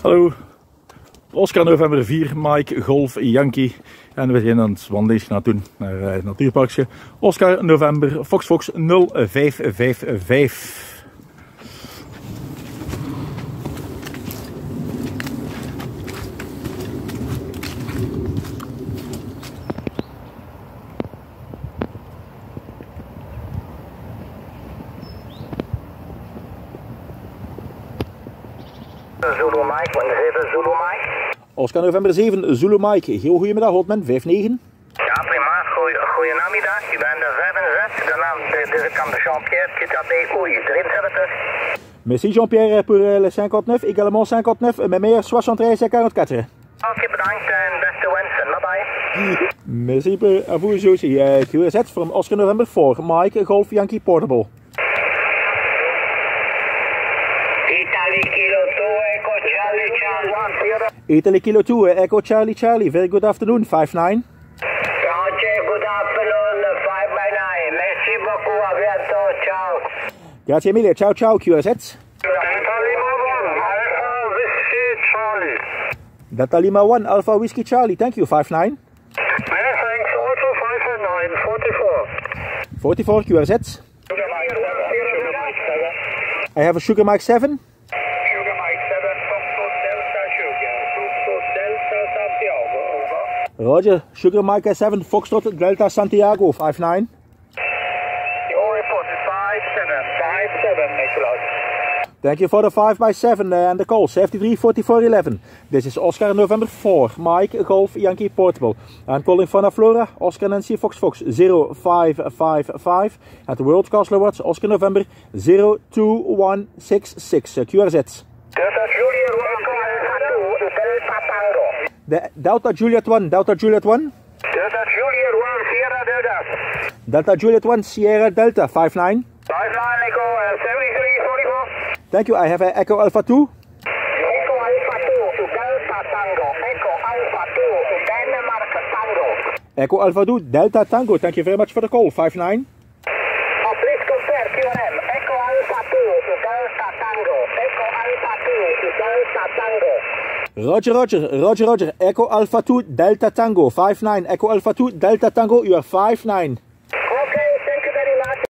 Hallo, Oscar November 4, Mike Golf Yankee. En we zijn aan het wandelingetje aan het doen naar het natuurparkje. Oscar November Fox 0555. Zulu Mike, 17 Zulu Mike. Oscar November 7, Zulu Mike. Heel goedemiddag, Hotman, 5-9. Ja, prima. Goeie namiddag. Je bent de 65. De naam, deze kant Jean-Pierre, Kitabe, Oei, 73. Merci Jean-Pierre pour le 59, également 59, mes meilleurs 73 et 44. Oké, bedankt en beste wensen. Bye bye. Merci à vous aussi. QRZ from Oscar November 4, Mike Golf Yankee Portable. Italy Kilo 2, Echo Charlie Charlie. Italy Kilo 2, Echo Charlie Charlie. Very good afternoon, 5-9. Roger, good afternoon, 5 by 9. Merci beaucoup, à bientôt, ciao. Grazie mille, ciao ciao QRZ. Delta Lima 1, Alpha Whiskey Charlie, thank you, 5-9. Many thanks, also 5 and 9, 44. 44 QRZ. I have a Sugar Mike 7. Sugar Mike 7, Foxtrot Delta Sugar, Foxtrot Delta Santiago, over. Roger, Sugar Mike 7, Foxtrot Delta Santiago, 5-9. Your report is 5-7, Nicholas. Thank you for the 5x7 and the call, 734411. This is Oscar November 4, Mike Golf Yankee Portable. I'm calling from Flora, Oscar Nancy Fox 0555. At the World Castle Awards, Oscar November 02166, QRZ. Delta Juliet 1, Delta Tango. Delta Juliet 1, Delta Juliet 1. Delta Juliet 1, Sierra Delta. Delta Juliet 1, Sierra Delta, 5-9. 5-9, Echo, 7344. Thank you, I have a Echo Alpha 2. Echo Alpha 2, Delta Tango. Echo Alpha 2, Denmark Tango. Echo Alpha 2, Delta Tango, thank you very much for the call, 5-9. Oh, please confirm, QRM. Echo Alpha 2, Delta Tango. Echo Alpha 2, Delta Tango. Roger, Echo Alpha 2, Delta Tango, 5-9. Echo Alpha 2, Delta Tango, you are 5-9.